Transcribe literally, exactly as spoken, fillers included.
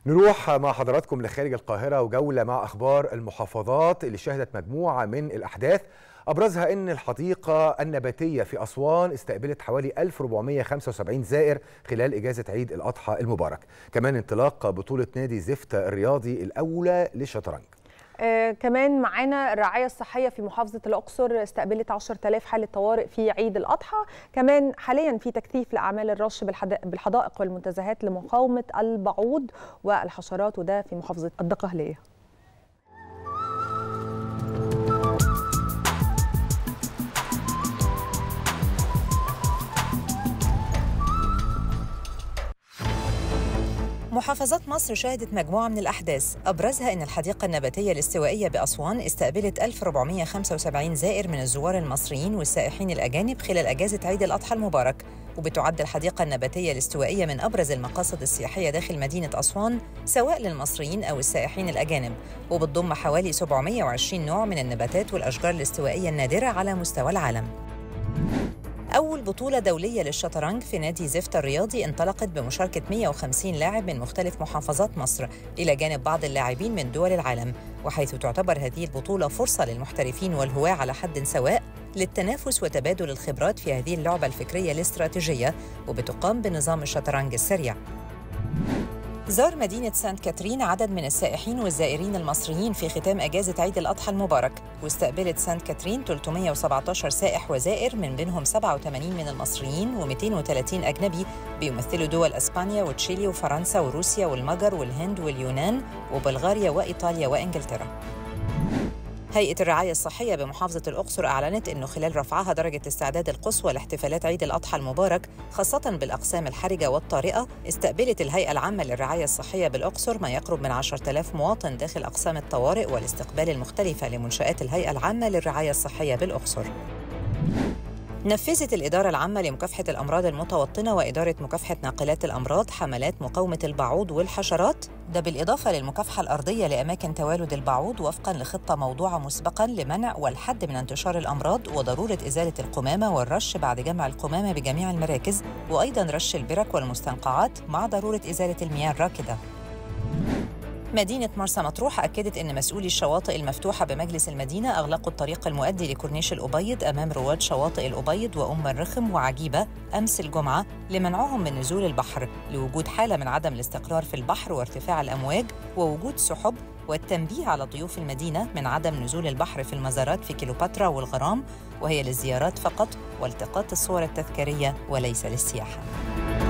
نروح مع حضراتكم لخارج القاهرة وجولة مع أخبار المحافظات اللي شهدت مجموعة من الأحداث، أبرزها أن الحديقة النباتية في أسوان استقبلت حوالي ألف وأربعمائة وخمسة وسبعين زائر خلال إجازة عيد الأضحى المبارك. كمان انطلاق بطولة نادي زفت الرياضي الأولى للشطرنج. آه كمان معانا الرعاية الصحية في محافظة الأقصر استقبلت عشرة آلاف حالة طوارئ في عيد الأضحى. كمان حاليا في تكثيف لأعمال الرش بالحدائق والمنتزهات لمقاومة البعوض والحشرات، وده في محافظة الدقهلية. محافظات مصر شهدت مجموعة من الأحداث، أبرزها أن الحديقة النباتية الاستوائية بأسوان استقبلت ألف وأربعمائة وخمسة وسبعين زائر من الزوار المصريين والسائحين الأجانب خلال أجازة عيد الأضحى المبارك. وبتعد الحديقة النباتية الاستوائية من أبرز المقاصد السياحية داخل مدينة أسوان سواء للمصريين أو السائحين الأجانب، وبتضم حوالي سبعمائة وعشرين نوع من النباتات والأشجار الاستوائية النادرة على مستوى العالم. أول بطولة دولية للشطرنج في نادي زفت الرياضي انطلقت بمشاركة مائة وخمسين لاعب من مختلف محافظات مصر إلى جانب بعض اللاعبين من دول العالم، وحيث تعتبر هذه البطولة فرصة للمحترفين والهواة على حد سواء للتنافس وتبادل الخبرات في هذه اللعبة الفكرية الاستراتيجية، وبتقام بنظام الشطرنج السريع. زار مدينة سانت كاترين عدد من السائحين والزائرين المصريين في ختام أجازة عيد الأضحى المبارك، واستقبلت سانت كاترين ثلاثمائة وسبعة عشر سائح وزائر من بينهم سبعة وثمانين من المصريين ومئتين وثلاثين أجنبي بيمثلوا دول أسبانيا وتشيلي وفرنسا وروسيا والمجر والهند واليونان وبلغاريا وإيطاليا وإنجلترا. هيئة الرعاية الصحية بمحافظة الأقصر أعلنت أنه خلال رفعها درجة الاستعداد القصوى لاحتفالات عيد الأضحى المبارك خاصة بالأقسام الحرجة والطارئة، استقبلت الهيئة العامة للرعاية الصحية بالأقصر ما يقرب من عشرة آلاف مواطن داخل أقسام الطوارئ والاستقبال المختلفة لمنشآت الهيئة العامة للرعاية الصحية بالأقصر. نفذت الإدارة العامة لمكافحة الأمراض المتوطنة وإدارة مكافحة ناقلات الأمراض حملات مقاومة البعوض والحشرات، ده بالإضافة للمكافحة الأرضية لأماكن توالد البعوض وفقاً لخطة موضوعة مسبقاً لمنع والحد من انتشار الأمراض وضرورة إزالة القمامة والرش بعد جمع القمامة بجميع المراكز، وأيضاً رش البرك والمستنقعات مع ضرورة إزالة المياه الراكدة. مدينة مرسى مطروح أكدت أن مسؤولي الشواطئ المفتوحة بمجلس المدينة أغلقوا الطريق المؤدي لكورنيش الأبيض أمام رواد شواطئ الأبيض وأم الرخم وعجيبة أمس الجمعة لمنعهم من نزول البحر لوجود حالة من عدم الاستقرار في البحر وارتفاع الأمواج ووجود سحب، والتنبيه على ضيوف المدينة من عدم نزول البحر في المزارات في كيلوباترا والغرام، وهي للزيارات فقط والتقاط الصور التذكارية وليس للسياحة.